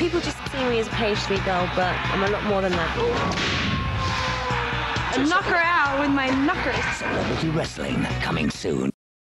people just see me as a page 3 girl, but I'm a lot more than that. Knock her out with my knockers. Celebrity wrestling coming soon.